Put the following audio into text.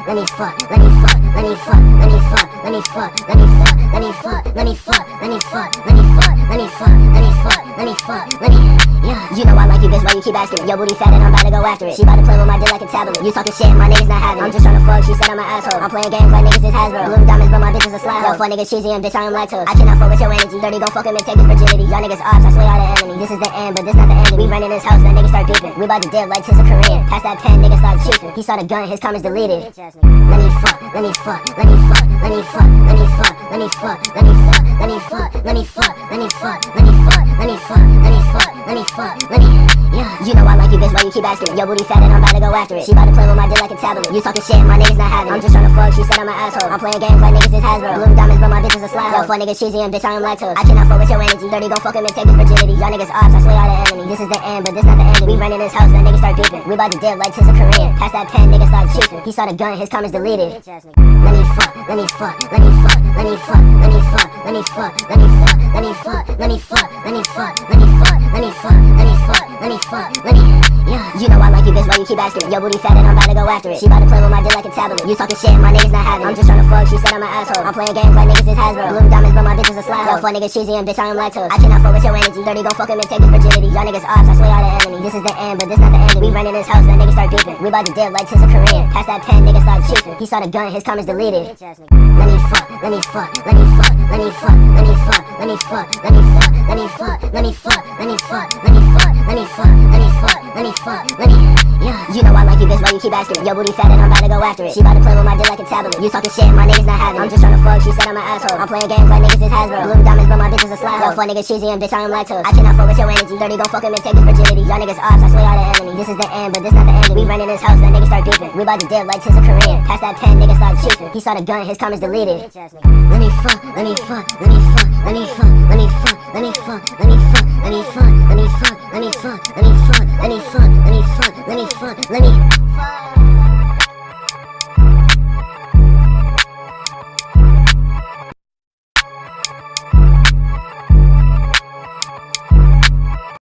let me fuck, let me fuck, let me fuck, let me fuck, let me fuck, let me fuck, let me fuck, let me fuck, let me fuck, let me fuck, let me fuck, let me fuck, let me fuck, let me, yeah. You know I like you, bitch, why you keep asking? Your booty fat and I'm about to go after it. She about to play with my dick like a tablet. You talking shit, my niggas not having it. I'm just tryna fuck, she said I'm an asshole. I'm playing games like niggas is Hasbro. Blue diamonds, but my bitch is a slap. Yo, fuck niggas cheesy and bitch, I am lactose. I cannot fuck with your energy. Dirty, gon' fuck him and take his virginity. Y'all niggas ops, I swear y'all the enemy. This is the end, but this not the end. We running this house, that niggas start beeping. We about to dip like Tissa Korean. Pass that pen, niggas start cheating. He saw the gun, his comments deleted. Let me fuck, let me fuck, let me fuck, let me fuck, let me fuck, let me fuck, let me fuck, let me fuck, let me fuck, let me fuck, let me fuck, let me fuck, let me fuck, let me fuck, let me, yeah. You know I like you, bitch, why you keep asking? Your booty fat and I'm about to go after it. She about to play with my dick like a tablet. You talking shit, my niggas not having it. I'm just tryna fuck, she said I'm an asshole. I'm playing games like niggas is Hasbro. Blue diamonds, but my bitch is a slap. Yo, fuck niggas cheesy and bitch, I am lactose. I cannot fuck with your energy. Dirty, gon' fuck him and take his virginity. Y'all niggas ops, I swear y'all the enemy. This is the end, but this not the end. We running this house, that niggas start beeping. We about to dip like Tissa Korean. Pass that pen, niggas start cheating. He saw the gun, his comments deleted. Let me fuck, let me fuck, let me fuck, let me fuck, let me fuck, let me fuck, let me fuck, let me fuck, let me fuck, let me fuck, let me fuck, let me fuck, let me fuck, let me fuck, let me, yeah. You know I like you, bitch, why you keep asking? Your booty fat and I'm about to go after it. She about to play with my dick like a tablet. You talking shit, my niggas not having it. I'm just tryna fuck, she said I'm an asshole. I'm playing games like niggas is Hasbro. Blue diamonds, but my bitch is a slap. Yo, fuck niggas cheesy and bitch, I am lactose. I cannot fuck with your energy. Dirty, gon' fuck him and take his virginity. Y'all niggas ops, I swear y'all the enemy. This is the end, but this not the end. We running this house, that niggas start beeping. We about to dip like Tissa Korean. Pass that pen, niggas start cheating. He saw the gun, his comments deleted. Let me fuck, let me fuck, let me fuck, let me fuck, let me fuck, let me fuck, let me fuck, let me fuck, let me fuck, let me fuck, let me fuck, let me fuck, let me fuck, let me fuck, let me, yeah. You know I like you, bitch, why you keep asking? Your booty fat and I'm about to go after it. She about to play with my dick like a tablet. You talking shit, my niggas not having it. I'm just tryna fuck, she said I'm an asshole. I'm playing games like niggas is Hasbro. Blue diamonds, but my bitch is a slap. Yo, fuck niggas cheesy and bitch, I am lactose. I cannot fuck with your energy. Dirty, gon' fuck him and take his virginity. Y'all niggas ops, I swear y'all the enemy. This is the end, but this not the end. We running this house, that niggas start beeping. We about to dip like Tissa Korean. Pass that pen, niggas start cheating. He saw the gun, his comments deleted. Let me fuck, let me fuck, let me fuck, let me fuck, let me fuck, let me fuck, let me fuck, let me fuck, let me fuck, let me fuck, let me fuck, let me fuck, let me fuck, let me fuck, let me fuck.